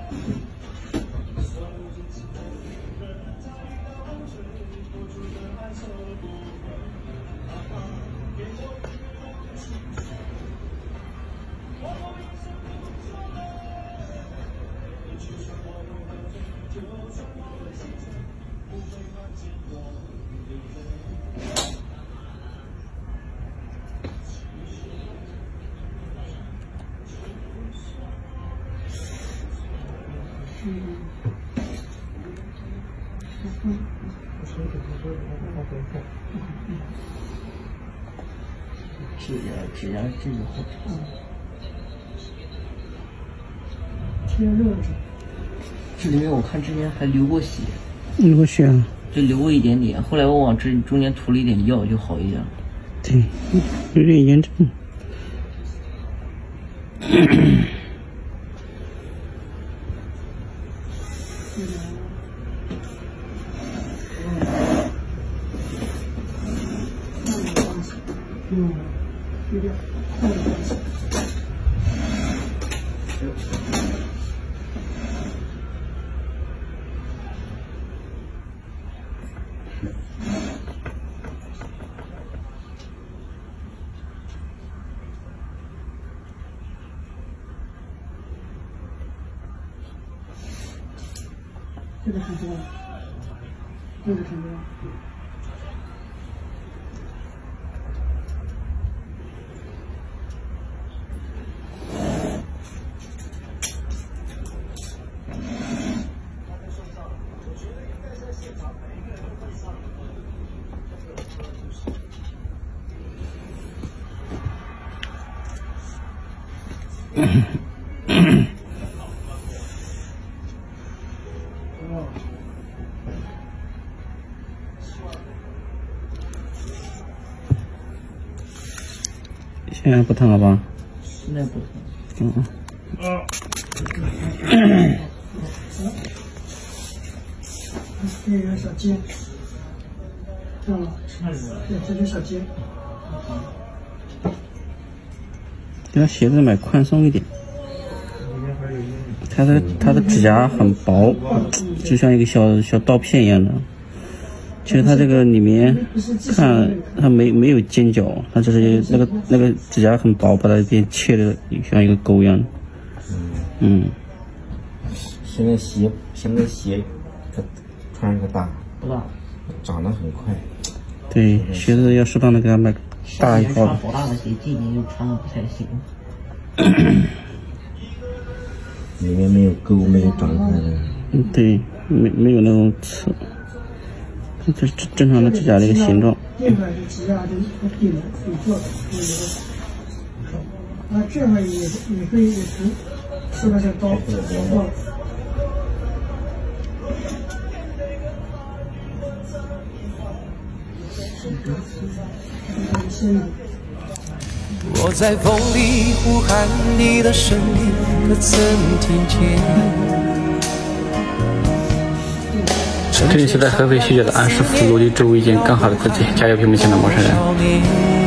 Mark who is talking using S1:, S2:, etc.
S1: 指甲这个好。
S2: 贴热着。
S1: 这里面我看之前还流过血。
S2: 流过血啊？
S1: 就流过一点点，后来我往这中间涂了一点药就好一点了。
S2: 对，有点严重。有点。这个很多，这个很多。现在不疼了吧？
S1: 现在不疼。
S2: 这有小尖，这样，对，这就小尖。给他鞋子买宽松一点。它的指甲很薄，就像一个小刀片一样的。其实它这个里面看它没有尖角，它只是那个指甲很薄，把它边切的像一个钩一样的。
S3: 现在鞋穿上个大，
S1: 不大，
S3: 长得很快。
S2: 对，鞋子要适当的给它买大一号的。
S1: 好大的鞋，今年就穿的不太行。
S3: 里面没有沟，没有长开的。
S2: 对，没有那种刺。这是正常的指甲的一个形状。这块是指甲的底部有做的，那这块也可以是那个刀做的。
S4: 我在风里呼喊你的声音，可曾听见？这里是在合肥学姐的安师傅落地周围一间更好的自己，加油屏幕前的陌生人。